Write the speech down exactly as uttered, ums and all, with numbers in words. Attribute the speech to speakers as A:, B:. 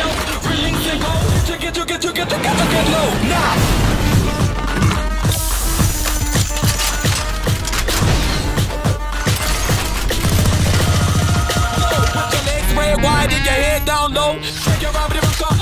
A: yourself, release and go. You get, you get, you get, you get, you get low. Now. Put your legs spread wide and your head down low. Shake your body,